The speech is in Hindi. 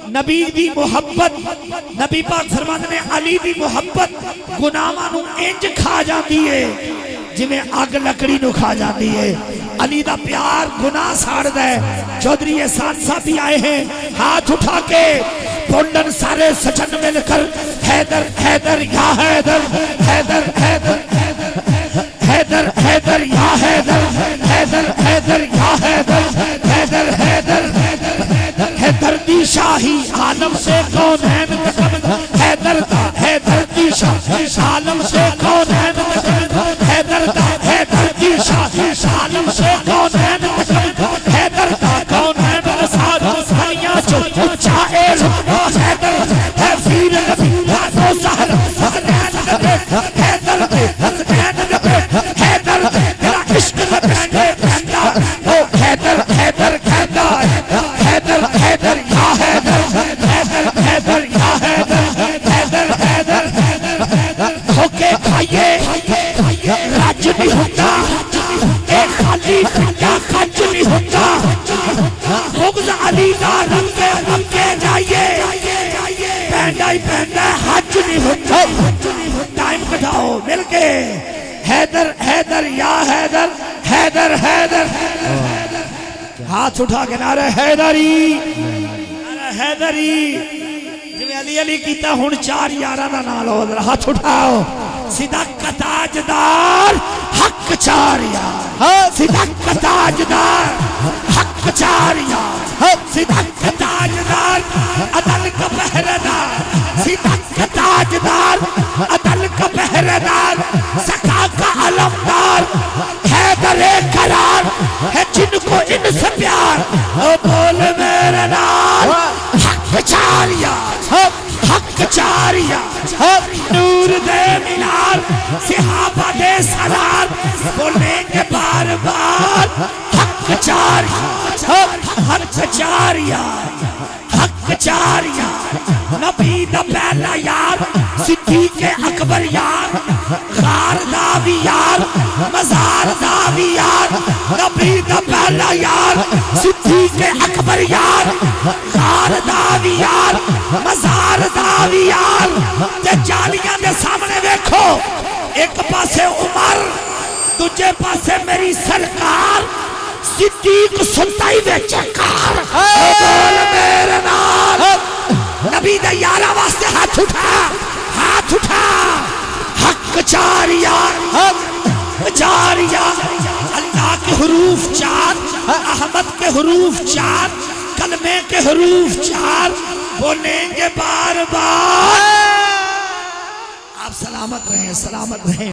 नबी दी मुहब्बत, नबी पाक फरमाते ने अली दी मुहब्बत गुनाहां नूं इंज खा जाती है जिवें अग लकड़ी नूं खा जाती है। अली दा प्यार गुनाह साड़दा है। चौधरी एहसान साहब भी आए हैं, हाथ उठा के बोलन सारे सजन मिलकर हैदर हैदर या हैदर हैदर हैदर हैदर हैदर या हैदर हैदर हैदर या हैदर हैदर हैदर हैदर दी शाही आलम से कौन है हैदर दा हैदर दी शाही आलम से कौन है हैदर दा हैदर दी शाही आलम से कौन है हैदर दा कौन है साथ दुनिया जो ऊंचा हैदर है वीर नबी तो सहर हैदर हैदर तेरा इश्क में बहने बहना ओ हैदर हैदर कहता हैदर हैदर या हैदर हैदर हैदर या हैदर हैदर हैदर होके खाइए राज नहीं होता एक खाली पिंडा खच नहीं होता मुग़ज़ अली दा रंगे जाइए पहना ही पहना हज नहीं होता। टाइम कटाओ मिलके हैदर हैदर या हैदर हैदर हैदर हाथ उठा के नारे हैदरी हैदरी जिवें अली अली कीता हुण चार यारां दा नाम लो हाथ उठाओ सिदक ताजदार हक चार यार सिदक ताजदार हक चार यार सिदक ताजदार अदल का पहरेदार सिदक ताजदार अदल का पहरेदार सका का अलमदार हैदरे करार है जिनको इनसे प्यार ओ बोल मेरे नाल हक चार यार हक चार यार नूर दे मीनार सिहाबा दे सलार बोलेंगे बार बार हक चार हक चार यार हक चार यार नबी दा पहला यार सिद्दीक़ अकबर यार गार दा भी यार मज़ार दा भी यार नबी दा पहला यार सिद्दीक़ अकबर यार गार दा भी यार मज़ार दा भी यार ते जालियां दे सामने देखो एक पासे उमर दूजे पासे मेरी सरकार सिद्दीक़ सुनताई विच कार बोल मेरे नाल नबी दे यारा वास्ते हाथ उठा हक चार यार अल्लाह के हुरूफ चार अहमद के हुरूफ चार कलमे के हुरूफ चार बोलेंगे बार बार। आप सलामत रहें